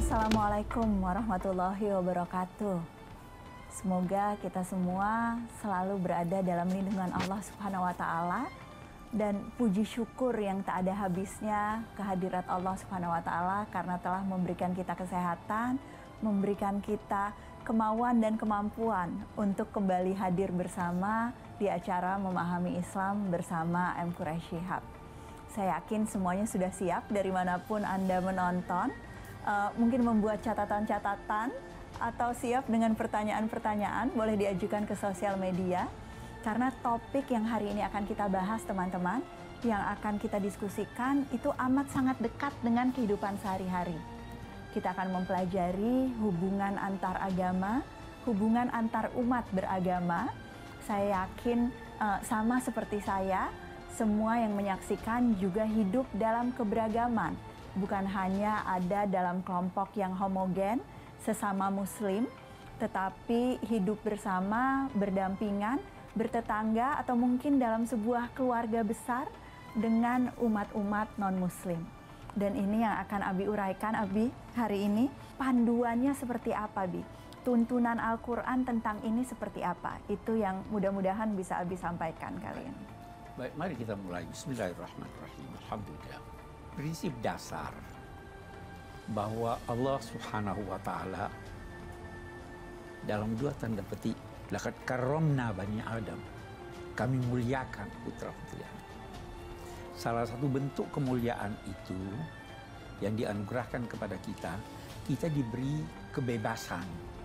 Assalamualaikum warahmatullahi wabarakatuh. Semoga kita semua selalu berada dalam lindungan Allah Subhanahu wa Ta'ala, dan puji syukur yang tak ada habisnya kehadirat Allah Subhanahu wa Ta'ala karena telah memberikan kita kesehatan, memberikan kita kemauan dan kemampuan untuk kembali hadir bersama di acara Memahami Islam bersama M. Quraisy Shihab. Saya yakin semuanya sudah siap dari manapun Anda menonton, mungkin membuat catatan-catatan atau siap dengan pertanyaan-pertanyaan, boleh diajukan ke sosial media. Karena topik yang hari ini akan kita bahas teman-teman, yang akan kita diskusikan itu amat sangat dekat dengan kehidupan sehari-hari. Kita akan mempelajari hubungan antar agama, hubungan antar umat beragama. Saya yakin sama seperti saya, semua yang menyaksikan juga hidup dalam keberagaman. Bukan hanya ada dalam kelompok yang homogen, sesama muslim, tetapi hidup bersama, berdampingan, bertetangga, atau mungkin dalam sebuah keluarga besar dengan umat-umat non-muslim. Dan ini yang akan Abi uraikan, Abi, hari ini. Panduannya seperti apa, Abi? Tuntunan Al-Quran tentang ini seperti apa? Itu yang mudah-mudahan bisa Abi sampaikan kali ini. Baik, mari kita mulai. Bismillahirrahmanirrahim. Alhamdulillah. Prinsip dasar bahwa Allah Subhanahu wa Ta'ala dalam dua tanda petik, laqad karramna bani Adam, kami muliakan putra-putri Adam. Salah satu bentuk kemuliaan itu yang dianugerahkan kepada kita, kita diberi kebebasan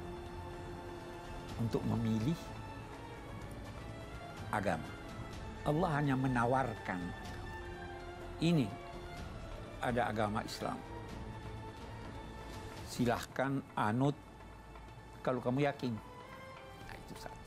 untuk memilih agama. Allah hanya menawarkan, ini ada agama Islam, silahkan anut kalau kamu yakin. Nah, itu satu.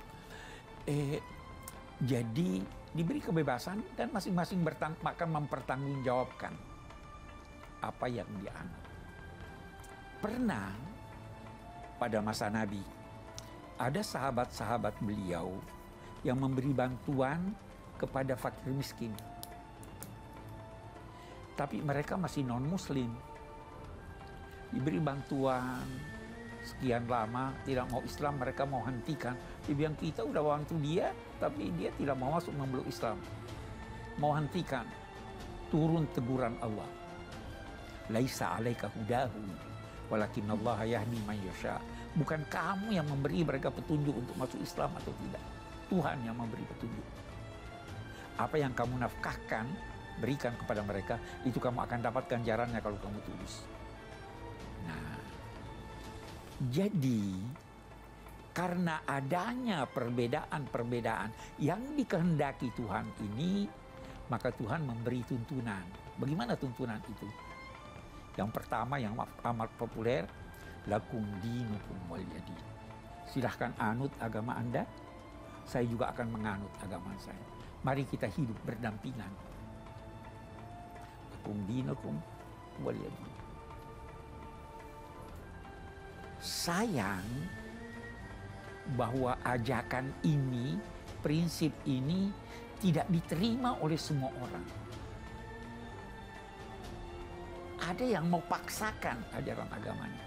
Jadi diberi kebebasan dan masing-masing akan mempertanggungjawabkan apa yang dia anut. Pernah pada masa Nabi ada sahabat-sahabat beliau yang memberi bantuan kepada fakir miskin, tapi mereka masih non-muslim. Diberi bantuan sekian lama, tidak mau Islam, mereka mau hentikan. Dia bilang, kita udah bantu dia, tapi dia tidak mau masuk memeluk Islam, mau hentikan. Turun teguran Allah, laisa alaika hudahu walakinallaha yahdi man yasha. Bukan kamu yang memberi mereka petunjuk untuk masuk Islam atau tidak, Tuhan yang memberi petunjuk. Apa yang kamu nafkahkan, berikan kepada mereka, itu kamu akan dapat ganjarannya kalau kamu tulus. Nah, jadi karena adanya perbedaan-perbedaan yang dikehendaki Tuhan ini, maka Tuhan memberi tuntunan. Bagaimana tuntunan itu? Yang pertama yang amat populer, lakum dinukum waliyadin. Silahkan anut agama Anda, saya juga akan menganut agama saya. Mari kita hidup berdampingan. Lakum dinukum waliyadin. Sayang bahwa ajakan ini, prinsip ini tidak diterima oleh semua orang. Ada yang mau paksakan ajaran agamanya.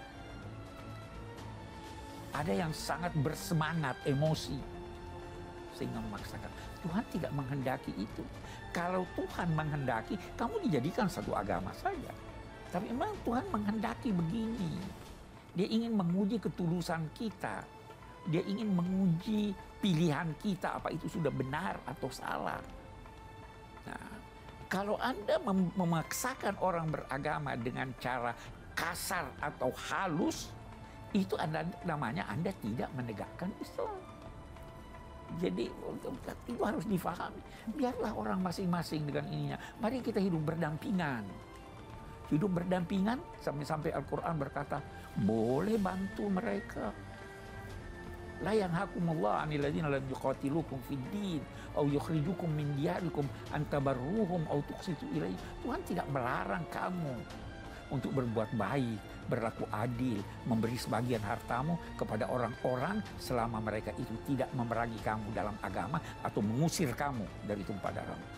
Ada yang sangat bersemangat, emosi, sehingga memaksakan. Tuhan tidak menghendaki itu. Kalau Tuhan menghendaki, kamu dijadikan satu agama saja. Tapi memang Tuhan menghendaki begini. Dia ingin menguji ketulusan kita. Dia ingin menguji pilihan kita, apa itu sudah benar atau salah. Nah, kalau Anda memaksakan orang beragama dengan cara kasar atau halus, itu namanya Anda tidak menegakkan Islam. Jadi itu harus difahami. Biarlah orang masing-masing dengan ininya. Mari kita hidup berdampingan. Hidup berdampingan sampai Al-Quran berkata, boleh bantu mereka. La yanhakumullah 'anil ladzina lam yuqatilukum fid din aw yukhrijukum min diyarikum an tabarruhum aw tuqsitu ilaihim. Tuhan tidak melarang kamu untuk berbuat baik, berlaku adil, memberi sebagian hartamu kepada orang-orang selama mereka itu tidak memerangi kamu dalam agama atau mengusir kamu dari tumpah darahmu.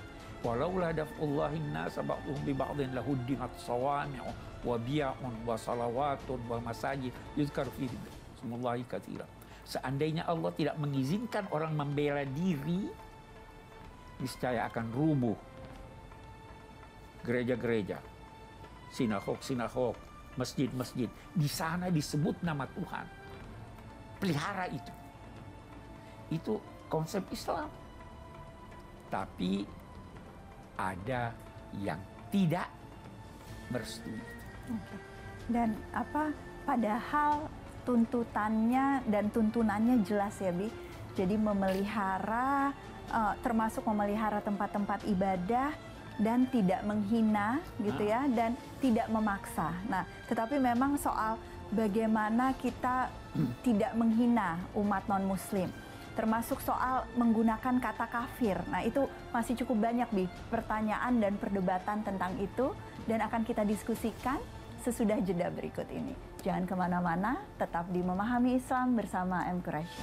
Walaula daf'ullahin nasa ba'dhum bi ba'dhin lahuddimat sawami'u wa bi'un wa salawatun wa masajid yuzkar fihi ismullahi katsira. Seandainya Allah tidak mengizinkan orang membela diri, niscaya akan rubuh gereja-gereja, sinagog-sinagog, masjid-masjid. Di sana disebut nama Tuhan. Pelihara itu. Itu konsep Islam. Tapi ada yang tidak merestui. Oke. Dan padahal tuntutannya dan tuntunannya jelas ya, Bi. Jadi memelihara, termasuk memelihara tempat-tempat ibadah dan tidak menghina gitu ya, dan tidak memaksa. Nah, tetapi memang soal bagaimana kita tidak menghina umat non-muslim, termasuk soal menggunakan kata kafir. Nah, itu masih cukup banyak, Bi, pertanyaan dan perdebatan tentang itu, dan akan kita diskusikan sesudah jeda berikut ini. Jangan kemana-mana, tetap di Memahami Islam bersama M. Quraisy.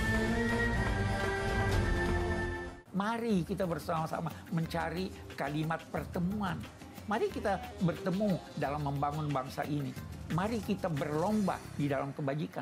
Mari kita bersama-sama mencari kalimat pertemuan. Mari kita bertemu dalam membangun bangsa ini. Mari kita berlomba di dalam kebajikan.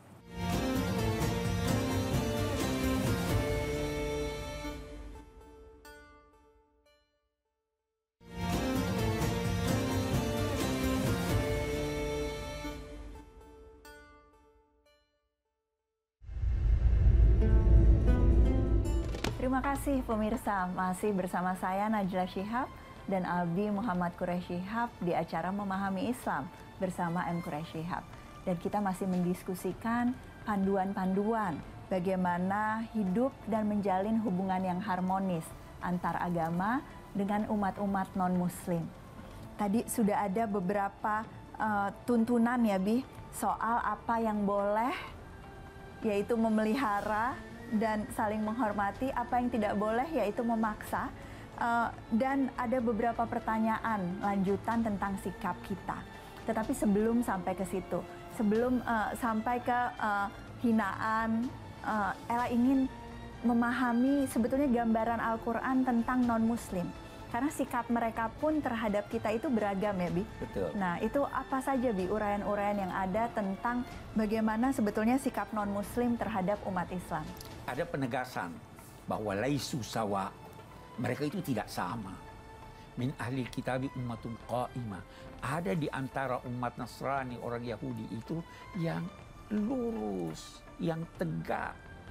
Terima kasih pemirsa, masih bersama saya Najla Shihab dan Abi Muhammad Quraisy Shihab di acara Memahami Islam bersama M. Quraisy Shihab. Dan kita masih mendiskusikan panduan-panduan bagaimana hidup dan menjalin hubungan yang harmonis antar agama dengan umat-umat non-muslim. Tadi sudah ada beberapa tuntunan ya, Bi, soal apa yang boleh, yaitu memelihara dan saling menghormati, apa yang tidak boleh yaitu memaksa, dan ada beberapa pertanyaan lanjutan tentang sikap kita. Tetapi sebelum sampai ke situ, sebelum sampai ke hinaan, Ella ingin memahami sebetulnya gambaran Al-Quran tentang non-muslim. Karena sikap mereka pun terhadap kita itu beragam ya, Bi. Betul. Nah, itu apa saja, Bi, uraian-uraian yang ada tentang bagaimana sebetulnya sikap non-muslim terhadap umat Islam? Ada penegasan bahwa laisu sawa, mereka itu tidak sama. Min ahli kitabi ummatun qa'imah. Ada di antara umat Nasrani, orang Yahudi itu yang lurus, yang tegak,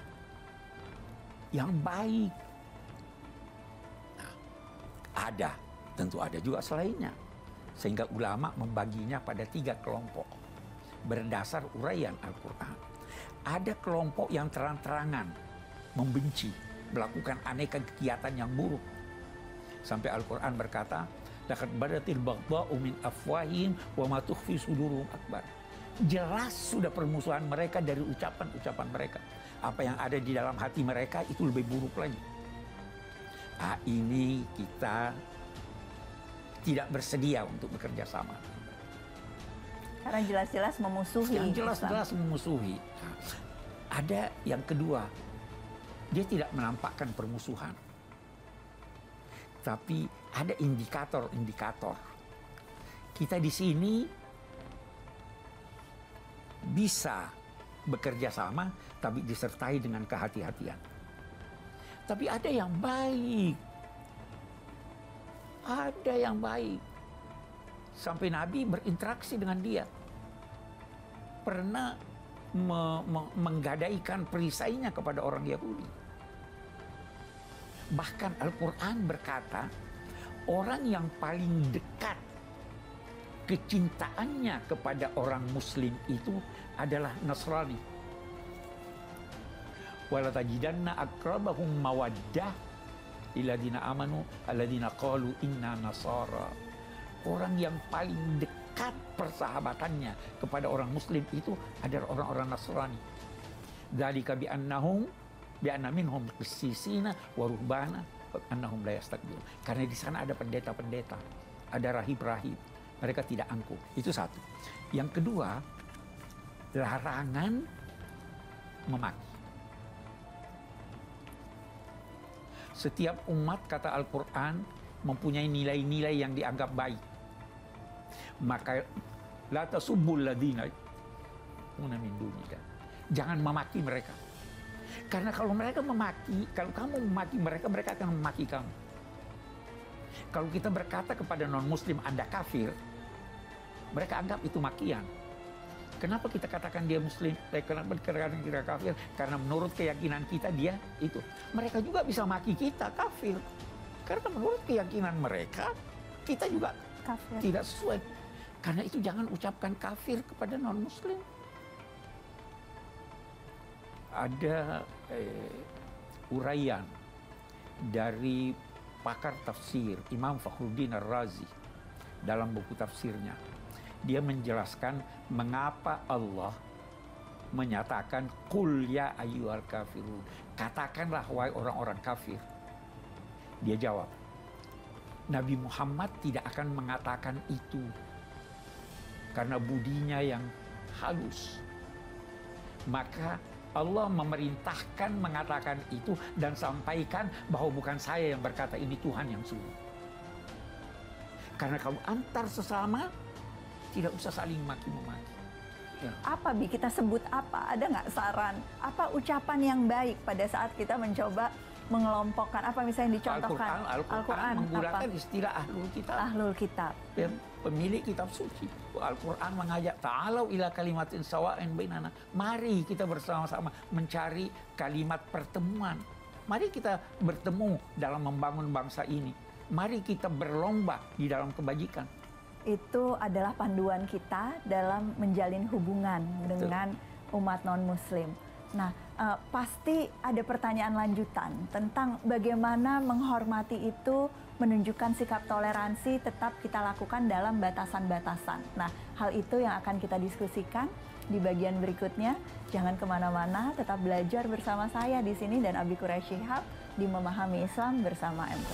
yang baik. Nah, ada, tentu ada juga selainnya. Sehingga ulama membaginya pada 3 kelompok berdasar uraian Al-Quran. Ada kelompok yang terang-terangan membenci, melakukan aneka kegiatan yang buruk. Sampai Al-Quran berkata, laqad badatil baghdha'u min afwahihim wa ma tukhfi suduruhum akbar. Jelas sudah permusuhan mereka dari ucapan-ucapan mereka. Apa yang ada di dalam hati mereka itu lebih buruk lagi. Nah, ini kita tidak bersedia untuk bekerja sama. Karena jelas-jelas memusuhi. Yang jelas-jelas memusuhi. Nah, ada yang kedua, dia tidak menampakkan permusuhan. Tapi ada indikator-indikator. Kita di sini bisa bekerja sama, tapi disertai dengan kehati-hatian. Tapi ada yang baik. Ada yang baik. Sampai Nabi berinteraksi dengan dia. Pernah menggadaikan perisainya kepada orang Yahudi. Bahkan Al-Quran berkata, orang yang paling dekat kecintaannya kepada orang Muslim itu adalah Nasrani. Walatajidanna akrabahum mawaddah lilladzina amanu alladzina qalu inna nasara. Orang yang paling dekat persahabatannya kepada orang Muslim itu adalah orang-orang Nasrani. Dzalika bi anna minhum qissisina wa ruhbana wa annahum la yastakbirun. Karena di sana ada pendeta-pendeta, ada rahib-rahib. Mereka tidak angkuh. Itu satu. Yang kedua, larangan memaki. Setiap umat, kata Al-Quran, mempunyai nilai-nilai yang dianggap baik. Maka la tasubbul ladzina min dunillah. Jangan memaki mereka. Karena kalau mereka memaki, kalau kamu memaki mereka, mereka akan memaki kamu. Kalau kita berkata kepada non-muslim Anda kafir, mereka anggap itu makian. Kenapa kita katakan dia muslim? Kenapa dikatakan kita kafir? Karena menurut keyakinan kita dia itu. Mereka juga bisa maki kita kafir. Karena menurut keyakinan mereka, kita juga Kafir. tidak sesuai. Karena itu jangan ucapkan kafir kepada non-muslim. Ada uraian dari pakar tafsir Imam Fakhruddin Ar-Razi dalam buku tafsirnya. Dia menjelaskan mengapa Allah menyatakan qul ya ayyuhal kafirun. Katakanlah wahai orang-orang kafir. Dia jawab, Nabi Muhammad tidak akan mengatakan itu karena budinya yang halus. Maka Allah memerintahkan mengatakan itu dan sampaikan bahwa bukan saya yang berkata, ini Tuhan yang suruh. Karena kalau antar sesama, tidak usah saling maki-memaki. Ya. Apa Bi, kita sebut apa? Ada nggak saran? Apa ucapan yang baik pada saat kita mencoba mengelompokkan? Apa misalnya dicontohkan? Al-Quran menggunakan istilah ahlul kitab. Ahlul kitab. Ya, pemilik kitab suci. Al-Quran mengajak ta'alau ila kalimatin sawa'in bainana. Mari kita bersama-sama mencari kalimat pertemuan. Mari kita bertemu dalam membangun bangsa ini. Mari kita berlomba di dalam kebajikan. Itu adalah panduan kita dalam menjalin hubungan dengan umat non-muslim. Nah, pasti ada pertanyaan lanjutan tentang bagaimana menghormati itu, menunjukkan sikap toleransi tetap kita lakukan dalam batasan-batasan. Nah, hal itu yang akan kita diskusikan di bagian berikutnya. Jangan kemana-mana, tetap belajar bersama saya di sini dan Abi Quraish Shihab di Memahami Islam bersama M.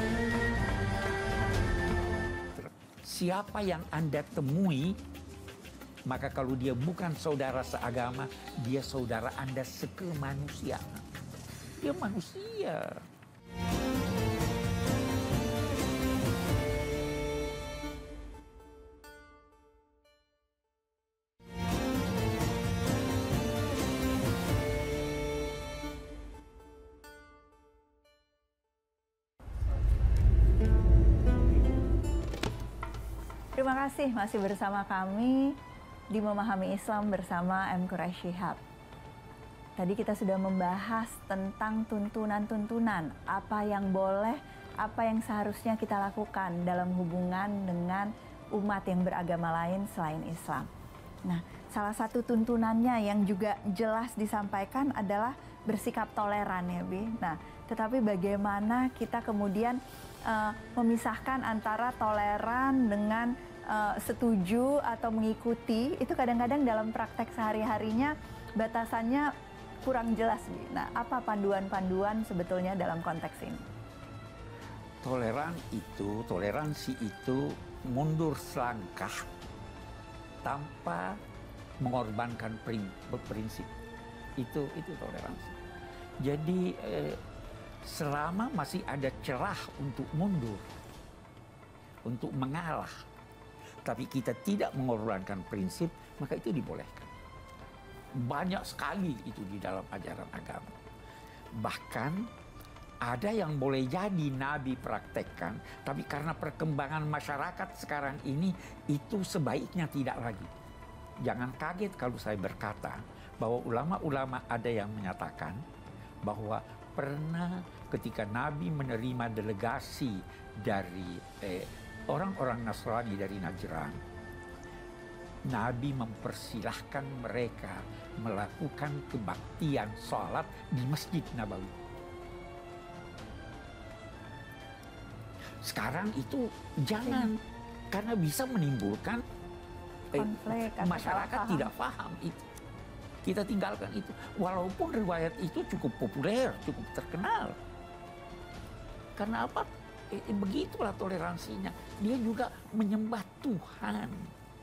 Siapa yang Anda temui, maka kalau dia bukan saudara seagama, dia saudara Anda sekemanusiaan. Dia manusia. Terima kasih masih bersama kami di Memahami Islam bersama M. Quraish Shihab. Tadi kita sudah membahas tentang tuntunan-tuntunan, apa yang boleh, apa yang seharusnya kita lakukan dalam hubungan dengan umat yang beragama lain selain Islam. Nah, salah satu tuntunannya yang juga jelas disampaikan adalah bersikap toleran ya, Bi. Nah, tetapi bagaimana kita kemudian memisahkan antara toleran dengan setuju atau mengikuti, itu kadang-kadang dalam praktek sehari-harinya batasannya kurang jelas, Bi. Nah, apa panduan-panduan sebetulnya dalam konteks ini? Toleransi itu mundur selangkah tanpa mengorbankan prinsip. Itu toleransi. Jadi selama masih ada celah untuk mundur, untuk mengalah, tapi kita tidak mengorbankan prinsip, maka itu dibolehkan. Banyak sekali itu di dalam ajaran agama. Bahkan ada yang boleh jadi Nabi praktekkan, tapi karena perkembangan masyarakat sekarang ini, itu sebaiknya tidak lagi. Jangan kaget kalau saya berkata bahwa ulama-ulama ada yang menyatakan bahwa pernah ketika Nabi menerima delegasi dari orang-orang Nasrani dari Najran, Nabi mempersilahkan mereka melakukan kebaktian sholat di Masjid Nabawi. Sekarang itu jangan, karena bisa menimbulkan konflik, masyarakat tidak paham itu. Kita tinggalkan itu. Walaupun riwayat itu cukup populer, cukup terkenal. Karena apa? Begitulah toleransinya. Dia juga menyembah Tuhan.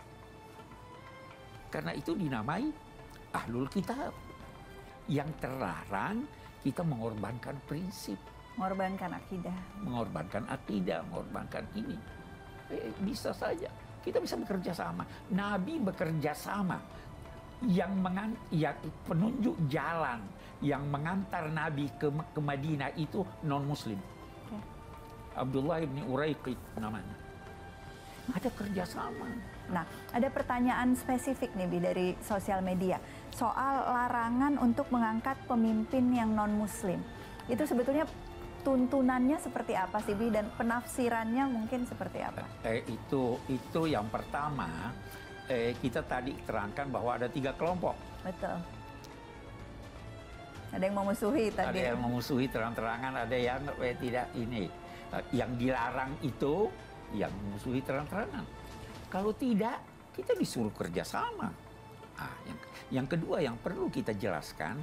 Karena itu dinamai ahlul kitab. Yang terlarang kita mengorbankan prinsip. Mengorbankan akidah. Mengorbankan akidah, mengorbankan ini. Bisa saja. Kita bisa bekerja sama. Nabi bekerja sama. Yang penunjuk jalan yang mengantar Nabi ke Madinah itu non-Muslim. Okay. Abdullah bin Uraiqid namanya. Ada kerjasama. Nah, ada pertanyaan spesifik nih Bi dari sosial media soal larangan untuk mengangkat pemimpin yang non-Muslim. Itu sebetulnya tuntunannya seperti apa sih Bi, dan penafsirannya mungkin seperti apa? Itu yang pertama, kita tadi terangkan bahwa ada 3 kelompok. Betul. Ada yang memusuhi tadi. Ada yang memusuhi terang-terangan, ada yang tidak ini. Yang dilarang itu yang memusuhi terang-terangan. Kalau tidak, kita disuruh kerjasama. Yang kedua yang perlu kita jelaskan,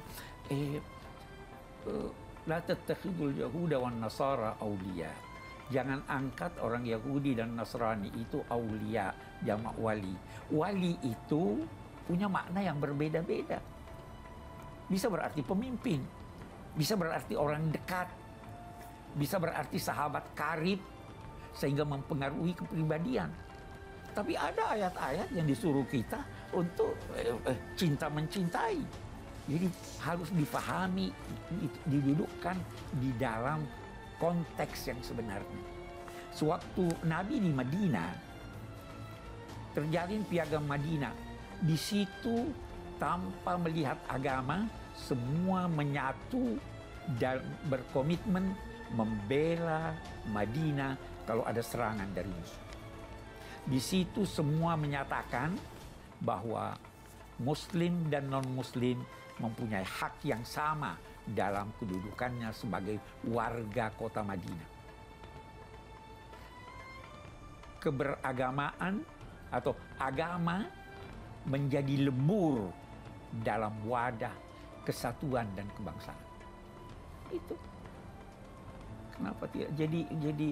la tattakhidul yahuda wan nasara awliya. Jangan angkat orang Yahudi dan Nasrani itu aulia, jamak wali. Wali itu punya makna yang berbeda-beda. Bisa berarti pemimpin, bisa berarti orang dekat, bisa berarti sahabat karib, sehingga mempengaruhi kepribadian. Tapi ada ayat-ayat yang disuruh kita untuk cinta mencintai. Jadi harus difahami, didudukkan di dalam konteks yang sebenarnya. Sewaktu Nabi di Madinah, terjalin piagam Madinah. Di situ tanpa melihat agama, semua menyatu dan berkomitmen membela Madinah kalau ada serangan dari musuh. Di situ semua menyatakan bahwa Muslim dan non-Muslim mempunyai hak yang sama dalam kedudukannya sebagai warga kota Madinah. Keberagamaan atau agama menjadi lebur dalam wadah kesatuan dan kebangsaan. Itu kenapa tidak? Jadi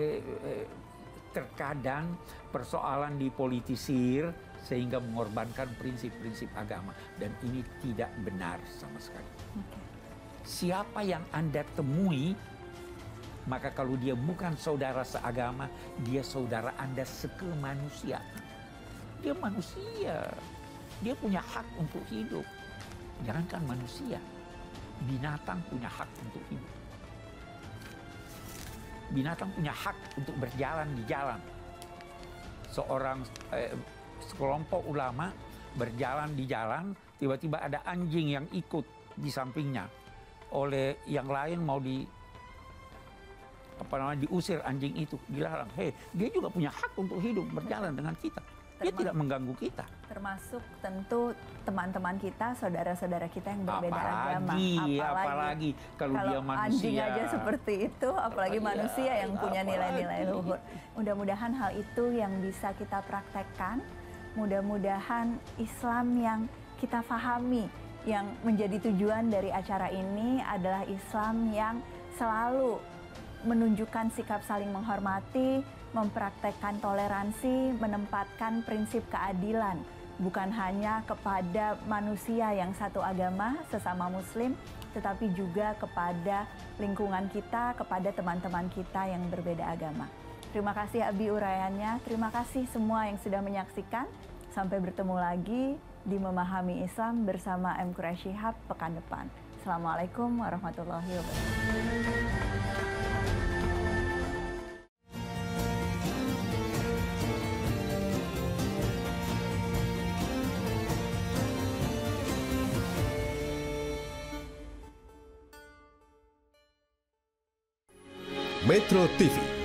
terkadang persoalan dipolitisir sehingga mengorbankan prinsip-prinsip agama, dan ini tidak benar sama sekali. Okay. Siapa yang Anda temui, maka kalau dia bukan saudara seagama, dia saudara Anda sekemanusiaan. Dia manusia, dia punya hak untuk hidup. Jangankan manusia, binatang punya hak untuk hidup. Binatang punya hak untuk berjalan di jalan. Sekelompok ulama berjalan di jalan, tiba-tiba ada anjing yang ikut di sampingnya. Oleh yang lain mau diusir anjing itu, dilarang. Dia juga punya hak untuk hidup berjalan dengan kita. Dia tidak mengganggu kita. Termasuk tentu teman-teman kita, saudara-saudara kita yang berbeda agama. Apalagi kalau dia manusia. Anjing aja seperti itu, apalagi manusia yang punya nilai-nilai luhur. Mudah-mudahan hal itu yang bisa kita praktekkan. Mudah-mudahan Islam yang kita fahami, yang menjadi tujuan dari acara ini adalah Islam yang selalu menunjukkan sikap saling menghormati, mempraktekkan toleransi, menempatkan prinsip keadilan, bukan hanya kepada manusia yang satu agama, sesama Muslim, tetapi juga kepada lingkungan kita, kepada teman-teman kita yang berbeda agama. Terima kasih Abi uraiannya, terima kasih semua yang sudah menyaksikan. Sampai bertemu lagi di Memahami Islam bersama M. Quraish Shihab pekan depan. Assalamualaikum warahmatullahi wabarakatuh. Metro TV